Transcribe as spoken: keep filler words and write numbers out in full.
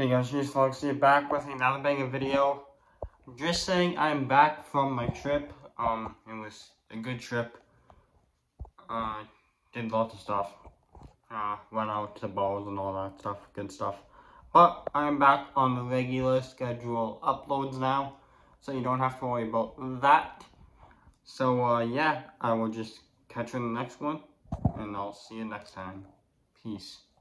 Hey guys, here's Foxy back with another banger video. Just saying I'm back from my trip. Um, it was a good trip. Uh, did lots of stuff. Uh, went out to balls and all that stuff, good stuff. But I'm back on the regular schedule uploads now, so you don't have to worry about that. So uh, yeah, I will just catch you in the next one, and I'll see you next time. Peace.